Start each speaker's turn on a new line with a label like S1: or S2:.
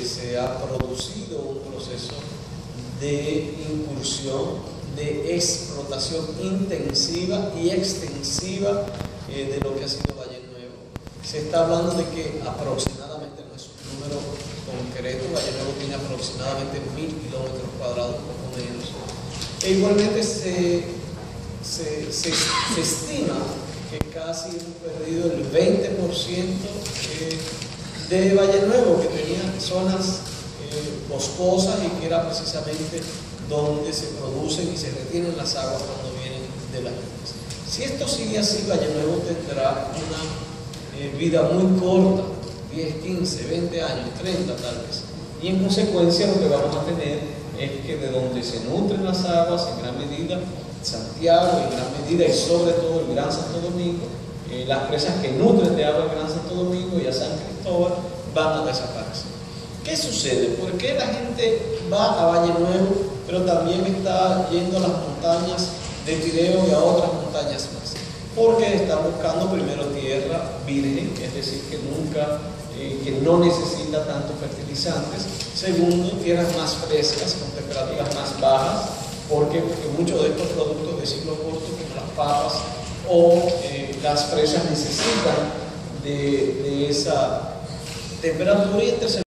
S1: se ha producido un proceso de incursión, de explotación intensiva y extensiva de lo que ha sido Valle Nuevo. Se está hablando de que aproximadamente, no es un número concreto, Valle Nuevo tiene aproximadamente 1000 kilómetros cuadrados, poco menos. E igualmente se estima que casi hemos perdido el 20% de Valle Nuevo, que tenía zonas boscosas y que era precisamente donde se producen y se retienen las aguas cuando vienen de las nubes. Si esto sigue así, Valle Nuevo tendrá una vida muy corta, 10, 15, 20 años, 30 tal vez. Y en consecuencia lo que vamos a tener es que de donde se nutren las aguas, en gran medida, Santiago, en gran medida y sobre todo el Gran Santo Domingo, las presas que nutren de agua el Gran Santo Domingo y a San Cristóbal van a desaparecer. ¿Qué sucede? ¿Por qué la gente va a Valle Nuevo, pero también está yendo a las montañas de Tireo y a otras montañas más? Porque están buscando primero tierra virgen, es decir, que no necesita tantos fertilizantes. Segundo, tierras más frescas, con temperaturas más bajas, porque muchos de estos productos de ciclo corto, como las papas o las fresas, necesitan de esa temperatura. Y en tercer